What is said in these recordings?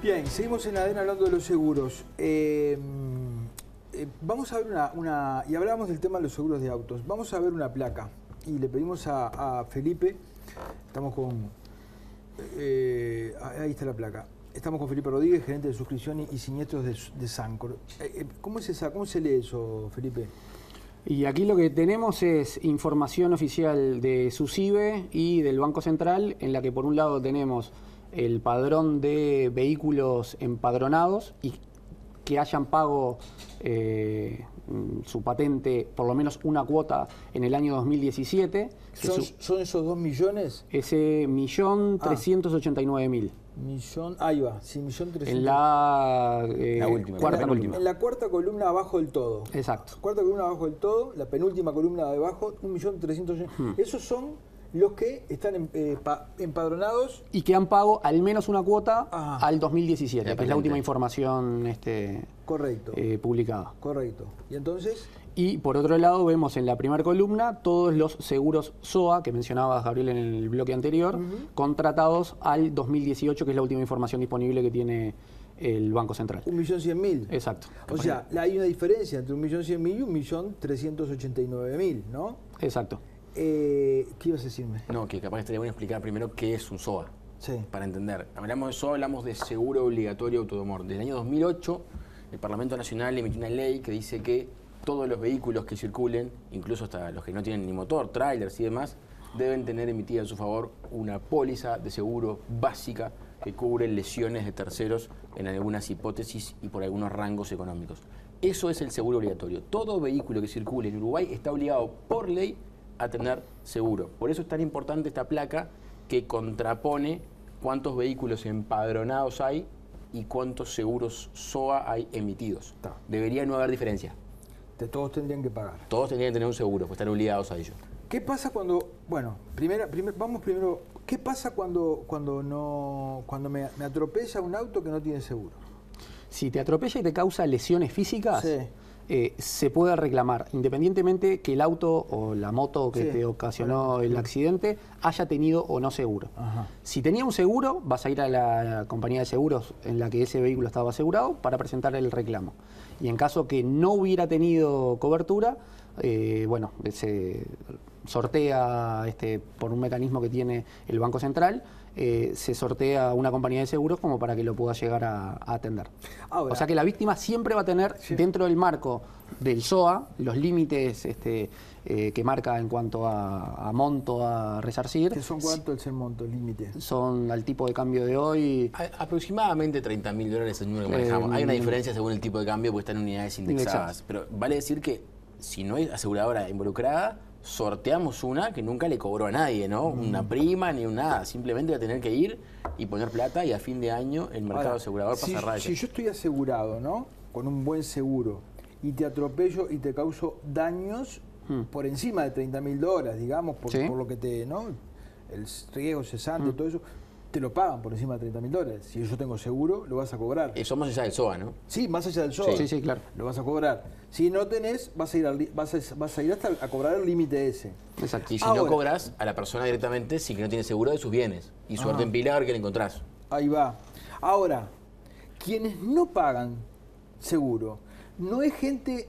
Bien, seguimos en ADN hablando de los seguros. Vamos a ver y hablamos del tema de los seguros de autos. Vamos a ver una placa y le pedimos a Felipe, estamos con, ahí está la placa. Estamos con Felipe Rodríguez, gerente de suscripción y siniestros de Sancor. ¿Cómo se lee eso, Felipe? Y aquí lo que tenemos es información oficial de SUSIBE y del Banco Central, en la que por un lado tenemos el padrón de vehículos empadronados y que hayan pago su patente por lo menos una cuota en el año 2017. ¿Son esos 2 millones? Ese 1.389.000. Ahí va, sí, 1.300.000. En la cuarta columna. En la cuarta columna abajo del todo. Exacto. Cuarta columna abajo del todo, la penúltima columna de abajo, 1.300.000. Esos son los que están empadronados. Y que han pago al menos una cuota al 2017, que es la última información correcto. Publicada. Correcto. ¿Y entonces? Y por otro lado vemos en la primera columna todos los seguros SOA, que mencionabas, Gabriel, en el bloque anterior, contratados al 2018, que es la última información disponible que tiene el Banco Central. 1.100.000. Exacto. O sea, hay una diferencia entre 1.100.000 y 1.389.000, ¿no? Exacto. ¿Qué ibas a decirme? No, que capaz estaría bueno explicar primero qué es un SOA. Sí. Para entender. Hablamos de SOA, hablamos de seguro obligatorio automotor. Desde el año 2008, el Parlamento Nacional emitió una ley que dice que todos los vehículos que circulen, incluso hasta los que no tienen ni motor, trailers y demás, deben tener emitida en su favor una póliza de seguro básica que cubre lesiones de terceros en algunas hipótesis y por algunos rangos económicos. Eso es el seguro obligatorio. Todo vehículo que circule en Uruguay está obligado por ley a tener seguro. Por eso es tan importante esta placa que contrapone cuántos vehículos empadronados hay y cuántos seguros SOA hay emitidos. Debería no haber diferencia. Todos tendrían que pagar. Todos tendrían que tener un seguro, pues están obligados a ello. ¿Qué pasa cuando, bueno, vamos primero, ¿qué pasa cuando me atropella un auto que no tiene seguro? Si te atropella y te causa lesiones físicas, sí, se puede reclamar, independientemente que el auto o la moto que te ocasionó el accidente haya tenido o no seguro. Ajá. Si tenía un seguro, vas a ir a la compañía de seguros en la que ese vehículo estaba asegurado para presentar el reclamo. Y en caso que no hubiera tenido cobertura, bueno, se sortea por un mecanismo que tiene el Banco Central, se sortea una compañía de seguros como para que lo pueda llegar a atender. Ahora, o sea que la víctima siempre va a tener dentro del marco del SOA los límites que marca en cuanto a monto a resarcir. ¿Qué son cuánto es el monto, el límite? Son al tipo de cambio de hoy. Aproximadamente $30.000 es el número que manejamos. Hay una diferencia según el tipo de cambio porque están en unidades indexadas. Exacto. Pero vale decir que si no hay aseguradora involucrada, sorteamos una que nunca le cobró a nadie, ¿no? Una prima ni un nada. Simplemente va a tener que ir y poner plata y a fin de año el mercado asegurador pasa a cerrar. Si yo estoy asegurado, ¿no? Con un buen seguro y te atropello y te causo daños por encima de $30.000, digamos, por lo que ¿no? El riesgo cesante, todo eso, te lo pagan por encima de $30.000. Si yo tengo seguro, lo vas a cobrar. Eso más allá del SOA, ¿no? Sí, más allá del SOA. Sí, claro. Lo vas a cobrar. Si no tenés, vas a ir hasta a cobrar el límite ese. Exacto. Y si no cobras a la persona directamente, sí que no tiene seguro de sus bienes. Y suerte en pila a ver qué le encontrás. Ahí va. Ahora, quienes no pagan seguro, no es gente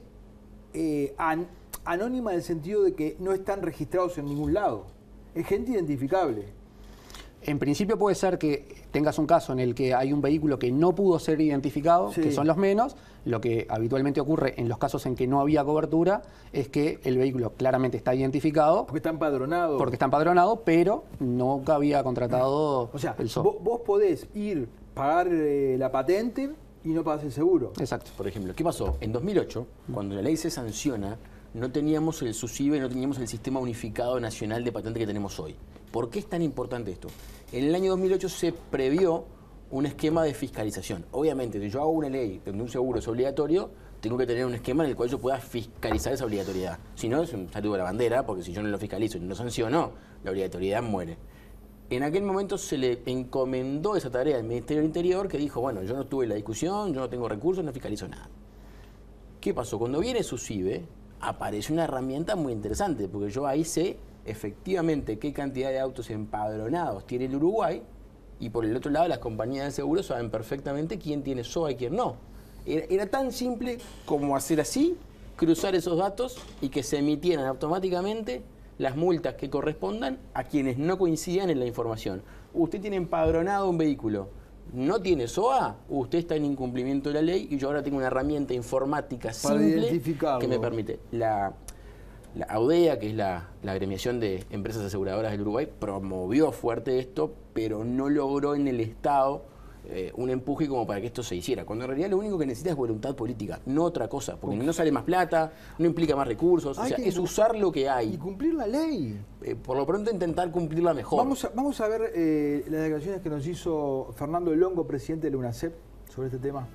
anónima en el sentido de que no están registrados en ningún lado. Es gente identificable. En principio puede ser que tengas un caso en el que hay un vehículo que no pudo ser identificado, que son los menos. Lo que habitualmente ocurre en los casos en que no había cobertura es que el vehículo claramente está identificado. Porque está empadronado. Porque está empadronado, pero nunca había contratado el SOA. Vos podés ir, pagar la patente y no pagás el seguro. Exacto. Por ejemplo, ¿qué pasó? En 2008, cuando la ley se sanciona, no teníamos el SUSIBE, no teníamos el Sistema Unificado Nacional de Patente que tenemos hoy. ¿Por qué es tan importante esto? En el año 2008 se previó un esquema de fiscalización. Obviamente, si yo hago una ley donde un seguro es obligatorio, tengo que tener un esquema en el cual yo pueda fiscalizar esa obligatoriedad. Si no, es un saludo de la bandera, porque si yo no lo fiscalizo y no lo sanciono, la obligatoriedad muere. En aquel momento se le encomendó esa tarea al Ministerio del Interior, que dijo, bueno, yo no tuve la discusión, yo no tengo recursos, no fiscalizo nada. ¿Qué pasó? Cuando viene SUSIBE, aparece una herramienta muy interesante, porque yo ahí sé efectivamente qué cantidad de autos empadronados tiene el Uruguay y por el otro lado las compañías de seguros saben perfectamente quién tiene SOA y quién no. Era tan simple como hacer así, cruzar esos datos y que se emitieran automáticamente las multas que correspondan a quienes no coincidan en la información. Usted tiene empadronado un vehículo, no tiene SOA, usted está en incumplimiento de la ley y yo ahora tengo una herramienta informática simple que me permite. La AUDEA, que es la agremiación de empresas aseguradoras del Uruguay, promovió fuerte esto, pero no logró en el Estado un empuje como para que esto se hiciera. Cuando en realidad lo único que necesita es voluntad política, no otra cosa, porque no sale más plata, no implica más recursos, o sea, es usar lo que hay. Y cumplir la ley. Por lo pronto intentar cumplirla mejor. Vamos a ver las declaraciones que nos hizo Fernando Longo, presidente de la UNACEP, sobre este tema.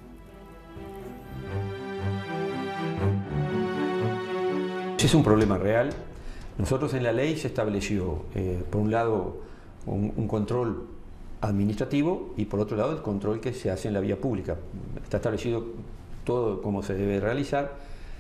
Es un problema real. Nosotros en la ley se estableció, por un lado, un control administrativo y por otro lado el control que se hace en la vía pública. Está establecido todo cómo se debe realizar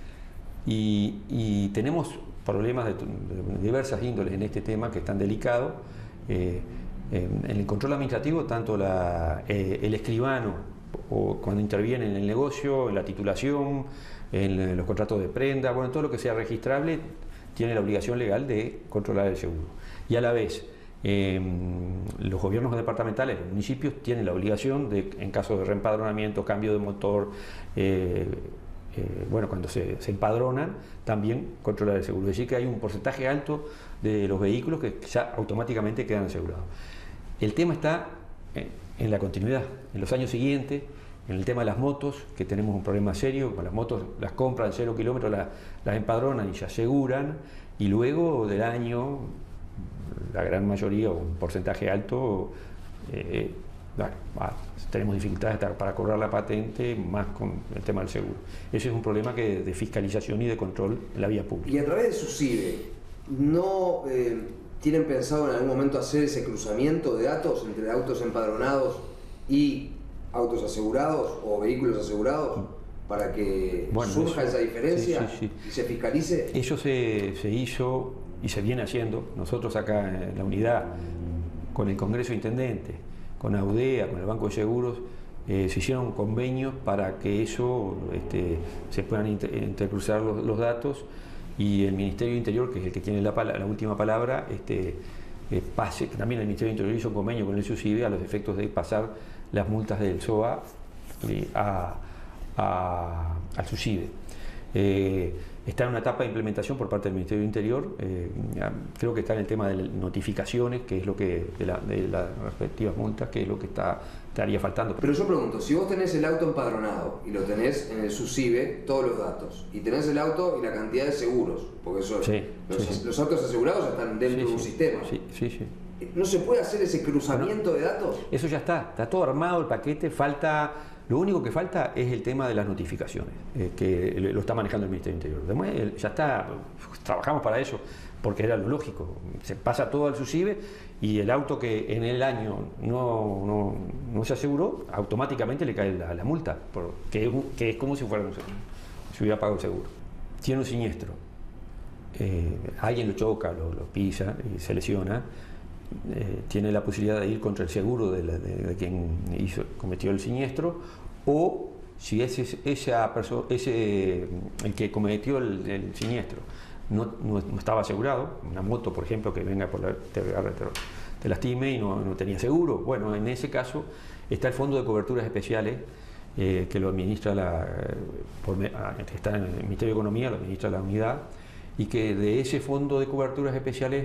y tenemos problemas de diversas índoles en este tema que es tan delicado. En el control administrativo, tanto el escribano o cuando interviene en el negocio, en la titulación, en los contratos de prenda, bueno, todo lo que sea registrable tiene la obligación legal de controlar el seguro. Y a la vez, los gobiernos departamentales, los municipios, tienen la obligación de, en caso de reempadronamiento, cambio de motor, bueno, cuando se empadronan, también controlar el seguro. Es decir, que hay un porcentaje alto de los vehículos que ya automáticamente quedan asegurados. El tema está en la continuidad, en los años siguientes. En el tema de las motos, que tenemos un problema serio, con las motos las compran 0 kilómetros, las empadronan y se aseguran, y luego del año, la gran mayoría, o un porcentaje alto, tenemos dificultades para cobrar la patente, más con el tema del seguro. Ese es un problema de fiscalización y de control en la vía pública. Y a través de SUSIBE, ¿no tienen pensado en algún momento hacer ese cruzamiento de datos entre autos empadronados y autos asegurados o vehículos asegurados para que surja esa diferencia y se fiscalice? Eso se hizo y se viene haciendo. Nosotros acá en la unidad, con el Congreso de Intendentes, con AUDEA, con el Banco de Seguros, se hicieron convenios para que eso se puedan intercruzar los datos y el Ministerio de Interior, que es el que tiene la última palabra, pase, también el Ministerio de Interior hizo un convenio con el SUSIBE a los efectos de pasar las multas del SOA al SUSIBE. Está en una etapa de implementación por parte del Ministerio del Interior. Creo que está en el tema de notificaciones, que es lo que de las respectivas multas, que es lo que estaría faltando. Pero yo pregunto, si vos tenés el auto empadronado y lo tenés en el SUSIBE, todos los datos, y tenés el auto y la cantidad de seguros, porque eso, los autos asegurados están dentro de un sistema. ¿No se puede hacer ese cruzamiento de datos? Eso ya está todo armado, el paquete, lo único que falta es el tema de las notificaciones, que lo está manejando el Ministerio del Interior. Ya está, trabajamos para eso, porque era lo lógico. Se pasa todo al SUSIBE y el auto que en el año no se aseguró, automáticamente le cae la multa, que es como si fuera si hubiera pagado el seguro. Tiene un siniestro, alguien lo choca, lo pisa y se lesiona. Tiene la posibilidad de ir contra el seguro de quien cometió el siniestro, o si el que cometió el siniestro no estaba asegurado, una moto por ejemplo que venga te lastime y no tenía seguro, bueno, en ese caso está el Fondo de Coberturas Especiales que lo administra está en el Ministerio de Economía, lo administra la unidad, y que de ese Fondo de Coberturas Especiales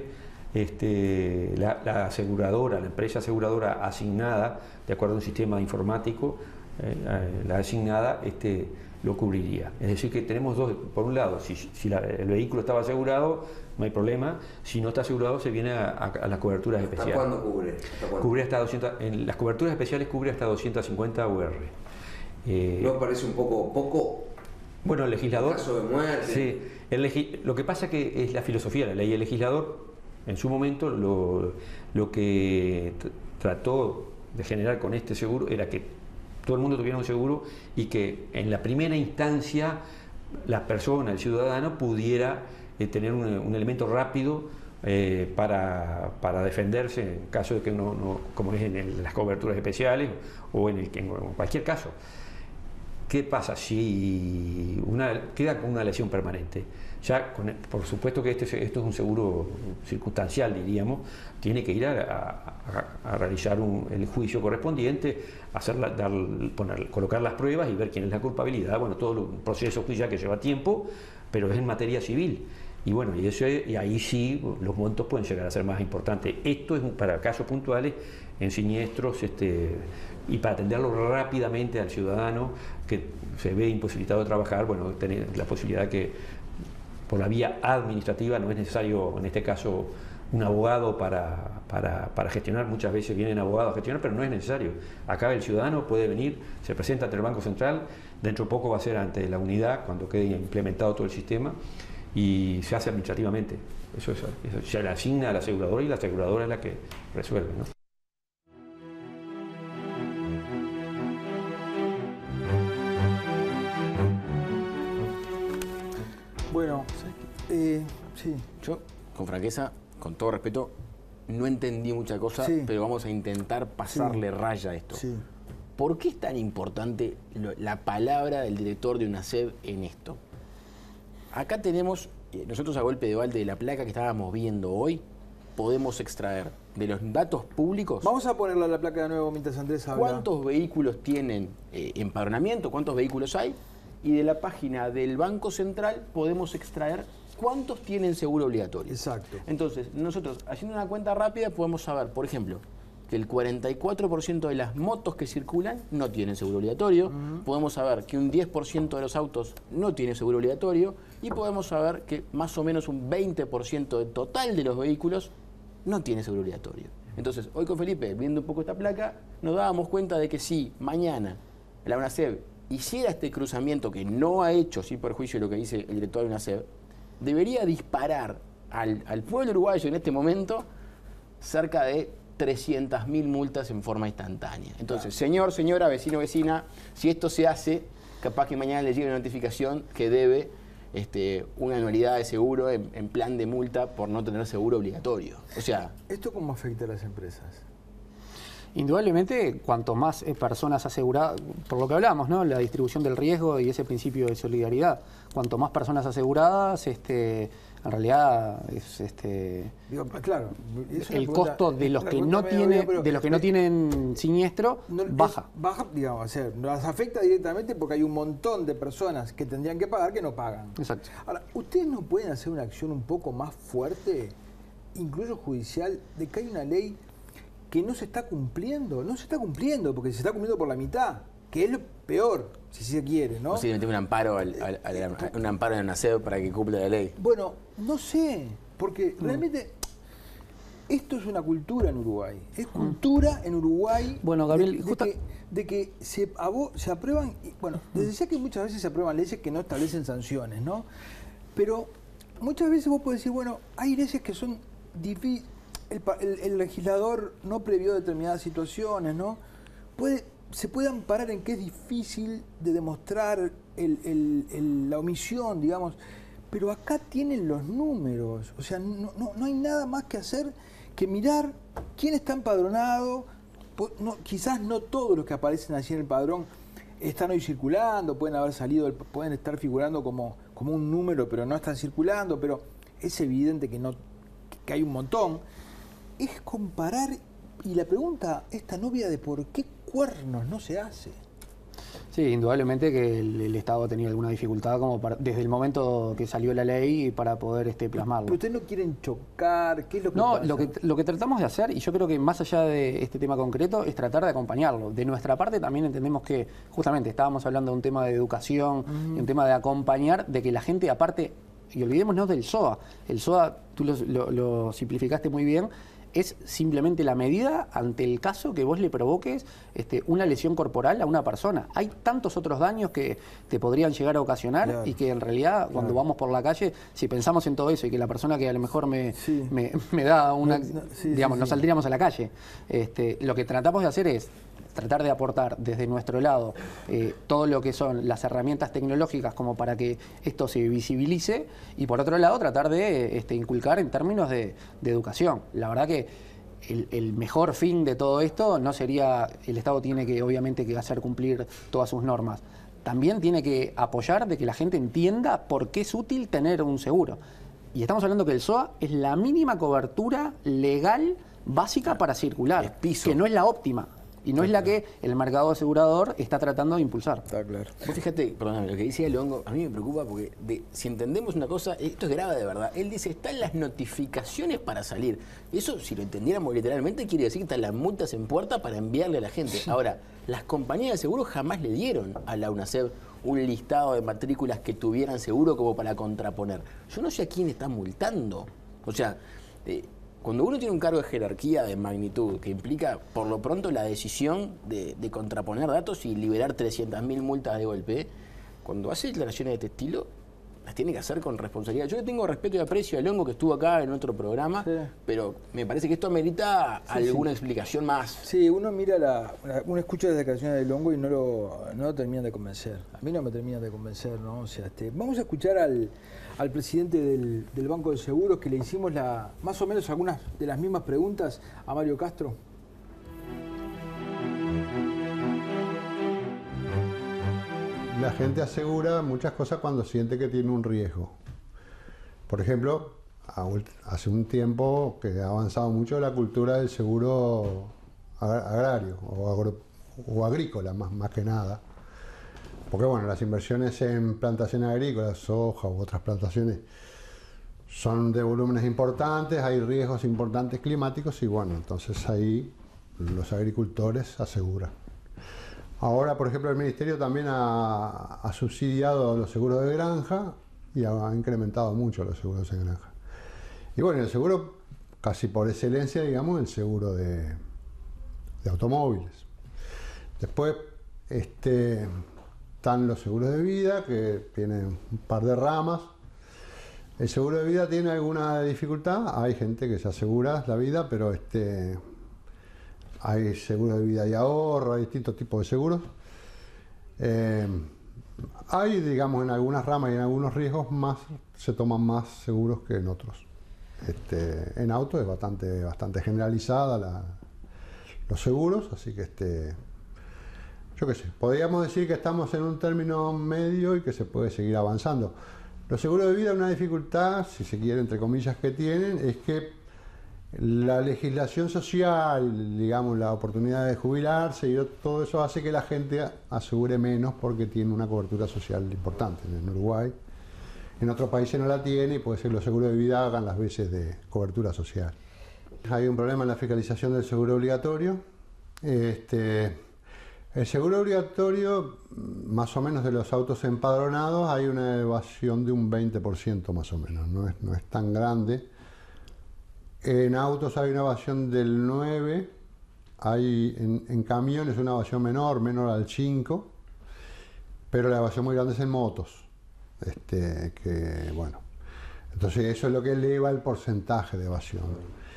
la aseguradora, la empresa aseguradora asignada, de acuerdo a un sistema informático, la asignada lo cubriría. Es decir, que tenemos dos, por un lado, si el vehículo estaba asegurado, no hay problema; si no está asegurado, se viene a las coberturas especiales. ¿Hasta cuándo cubre? Cubre hasta 200, en las coberturas especiales cubre hasta 250 UR. ¿No parece un poco? Bueno, el legislador... ¿En caso de muerte? Sí, lo que pasa que es la filosofía de la ley. El legislador, en su momento, lo que trató de generar con este seguro era que todo el mundo tuviera un seguro y que en la primera instancia la persona, el ciudadano, pudiera tener un elemento rápido para defenderse en caso de que como es en las coberturas especiales o en cualquier caso. ¿Qué pasa si queda con una lesión permanente? Ya, por supuesto que esto es un seguro circunstancial, diríamos, tiene que ir a realizar el juicio correspondiente, colocar las pruebas y ver quién es la culpabilidad. Bueno, todo el proceso judicial que lleva tiempo, pero es en materia civil. Y bueno, y ahí sí los montos pueden llegar a ser más importantes. Esto es para casos puntuales en siniestros y para atenderlo rápidamente al ciudadano que se ve imposibilitado de trabajar, bueno, tener la posibilidad que por la vía administrativa no es necesario, en este caso, un abogado para gestionar. Muchas veces vienen abogados a gestionar, pero no es necesario. Acá el ciudadano puede venir, se presenta ante el Banco Central, dentro de poco va a ser ante la unidad, cuando quede implementado todo el sistema, y se hace administrativamente. Eso se le asigna a la aseguradora y la aseguradora es la que resuelve, ¿no? Bueno, sí. Yo, con franqueza, con todo respeto, no entendí mucha cosa, pero vamos a intentar pasarle raya a esto. Sí. ¿Por qué es tan importante la palabra del director de UNACEB en esto? Acá tenemos, nosotros a golpe de balde de la placa que estábamos viendo hoy, podemos extraer de los datos públicos... Vamos a ponerle la placa de nuevo mientras Andrés habla. ¿Cuántos vehículos tienen empadronamiento? ¿Cuántos vehículos hay? Y de la página del Banco Central podemos extraer cuántos tienen seguro obligatorio. Exacto. Entonces, nosotros, haciendo una cuenta rápida, podemos saber, por ejemplo, que el 44% de las motos que circulan no tienen seguro obligatorio, podemos saber que un 10% de los autos no tiene seguro obligatorio y podemos saber que más o menos un 20% del total de los vehículos no tiene seguro obligatorio. Entonces, hoy con Felipe, viendo un poco esta placa, nos dábamos cuenta de que si mañana la UNACEB hiciera este cruzamiento que no ha hecho, sin perjuicio de lo que dice el director de UNACEB, debería disparar al pueblo uruguayo en este momento cerca de 300.000 multas en forma instantánea. Entonces, señor, señora, vecino, vecina, si esto se hace, capaz que mañana le llegue una notificación que debe una anualidad de seguro en plan de multa por no tener seguro obligatorio. O sea... ¿Esto cómo afecta a las empresas? Indudablemente, cuanto más personas aseguradas, por lo que hablamos, ¿no? La distribución del riesgo y ese principio de solidaridad, cuanto más personas aseguradas, en realidad es Digo, claro, el costo de los que no tienen siniestro baja. Baja, digamos, o sea, nos afecta directamente porque hay un montón de personas que tendrían que pagar que no pagan. Exacto. Ahora, ¿ustedes no pueden hacer una acción un poco más fuerte, incluso judicial, de que hay una ley que no se está cumpliendo? No se está cumpliendo porque se está cumpliendo por la mitad, que es lo peor, si se quiere, ¿no? Posiblemente un amparo un amparo en el UNACEB para que cumpla la ley. Bueno, no sé, porque realmente esto es una cultura en Uruguay. Es cultura en Uruguay. Bueno, Gabriel, de que se aprueban, bueno, les decía que muchas veces se aprueban leyes que no establecen sanciones, ¿no? Pero muchas veces vos podés decir, bueno, hay leyes que son difíciles. El legislador no previó determinadas situaciones, ¿no? Se puede amparar en que es difícil de demostrar la omisión, digamos, pero acá tienen los números, o sea, no hay nada más que hacer que mirar quién está empadronado. Quizás no todos los que aparecen allí en el padrón están hoy circulando, pueden haber salido, pueden estar figurando como un número, pero no están circulando, pero es evidente que hay un montón. Es comparar, y la pregunta esta novia de por qué cuernos no se hace. Sí, indudablemente que el Estado ha tenido alguna dificultad desde el momento que salió la ley para poder plasmarlo. Pero ustedes no quieren chocar, ¿qué es lo que pasa? No, lo que tratamos de hacer, y yo creo que más allá de este tema concreto, es tratar de acompañarlo. De nuestra parte también entendemos que, justamente, estábamos hablando de un tema de educación, y un tema de acompañar, de que la gente, aparte, y olvidémonos del SOA. El SOA, tú lo simplificaste muy bien, es simplemente la medida ante el caso que vos le provoques una lesión corporal a una persona. Hay tantos otros daños que te podrían llegar a ocasionar, claro, y que en realidad cuando vamos por la calle, si pensamos en todo eso y que la persona que a lo mejor me da una... no saldríamos a la calle. Lo que tratamos de hacer es tratar de aportar desde nuestro lado todo lo que son las herramientas tecnológicas como para que esto se visibilice, y por otro lado tratar de inculcar en términos de educación. La verdad que el mejor fin de todo esto no sería, el Estado tiene que obviamente que hacer cumplir todas sus normas, también tiene que apoyar de que la gente entienda por qué es útil tener un seguro. Y estamos hablando que el SOA es la mínima cobertura legal básica para circular, que no es la óptima y no es la que el mercado asegurador está tratando de impulsar. Está claro. Vos fíjate, perdóname, lo que decía Luongo, a mí me preocupa porque si entendemos una cosa, esto es grave de verdad. Él dice, están las notificaciones para salir. Eso, si lo entendiéramos literalmente, quiere decir que están las multas en puerta para enviarle a la gente. Ahora, las compañías de seguros jamás le dieron a la UNACEF un listado de matrículas que tuvieran seguro como para contraponer. Yo no sé a quién está multando. O sea, cuando uno tiene un cargo de jerarquía de magnitud que implica, por lo pronto, la decisión de contraponer datos y liberar 300.000 multas de golpe, cuando hace declaraciones de este estilo, las tiene que hacer con responsabilidad. Yo le tengo respeto y aprecio a Luongo, que estuvo acá en otro programa, pero me parece que esto amerita alguna explicación más. Sí, uno mira uno escucha las declaraciones de Luongo y no lo terminan de convencer. A mí no me terminan de convencer, ¿no? O sea, vamos a escuchar al presidente del Banco de Seguros, que le hicimos más o menos algunas de las mismas preguntas a Mario Castro. La gente asegura muchas cosas cuando siente que tiene un riesgo. Por ejemplo, hace un tiempo que ha avanzado mucho la cultura del seguro agrario o agrícola, más que nada. Porque bueno, las inversiones en plantaciones agrícolas, soja u otras plantaciones, son de volúmenes importantes, hay riesgos importantes climáticos y bueno, entonces ahí los agricultores aseguran. Ahora, por ejemplo, el Ministerio también ha subsidiado los seguros de granja y ha incrementado mucho los seguros de granja. Y bueno, el seguro, casi por excelencia, digamos, el seguro de automóviles. Después están los seguros de vida, que tienen un par de ramas. El seguro de vida tiene alguna dificultad, hay gente que se asegura la vida, pero hay seguro de vida y ahorro, hay distintos tipos de seguros. Hay, digamos, en algunas ramas y en algunos riesgos se toman más seguros que en otros. En auto es bastante generalizada los seguros, así que yo qué sé, podríamos decir que estamos en un término medio y que se puede seguir avanzando. Los seguros de vida, una dificultad, si se quiere, entre comillas, que tienen, es que la legislación social, digamos, la oportunidad de jubilarse y todo eso hace que la gente asegure menos porque tiene una cobertura social importante. En Uruguay, en otros países no la tiene y puede ser que los seguros de vida hagan las veces de cobertura social. Hay un problema en la fiscalización del seguro obligatorio. El seguro obligatorio, más o menos de los autos empadronados, hay una evasión de un 20% más o menos, no es tan grande. En autos hay una evasión del 9%, hay en camiones una evasión menor al 5%, pero la evasión muy grande es en motos. Bueno, entonces eso es lo que eleva el porcentaje de evasión.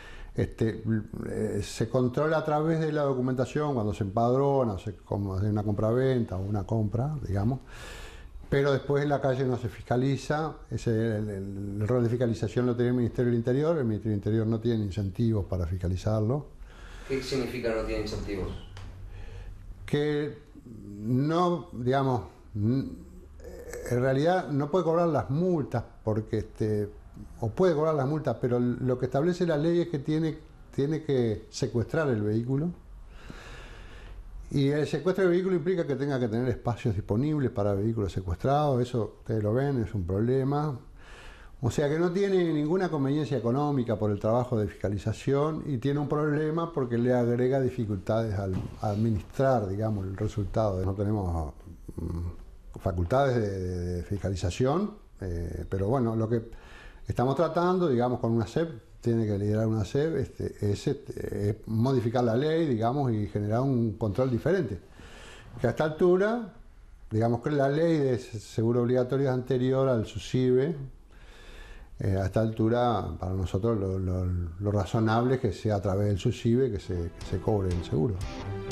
Se controla a través de la documentación cuando se empadrona, como hace una compraventa o una compra, digamos, pero después en la calle no se fiscaliza. El rol de fiscalización lo tiene el Ministerio del Interior. El Ministerio del Interior no tiene incentivos para fiscalizarlo. ¿Qué significa no tiene incentivos? Que no, digamos, en realidad no puede cobrar las multas porque o puede cobrar las multas, pero lo que establece la ley es que tiene que secuestrar el vehículo. Y el secuestro del vehículo implica que tenga que tener espacios disponibles para vehículos secuestrados. Eso ustedes lo ven, es un problema. O sea que no tiene ninguna conveniencia económica por el trabajo de fiscalización y tiene un problema porque le agrega dificultades al administrar, digamos, el resultado. No tenemos facultades de fiscalización, pero bueno, lo que estamos tratando, digamos, con una SEP, tiene que liderar una SEP, es modificar la ley, digamos, y generar un control diferente. Que a esta altura, digamos que la ley de seguro obligatorio es anterior al SUSIBE. A esta altura, para nosotros, lo razonable es que sea a través del SUSIBE que se cobre el seguro.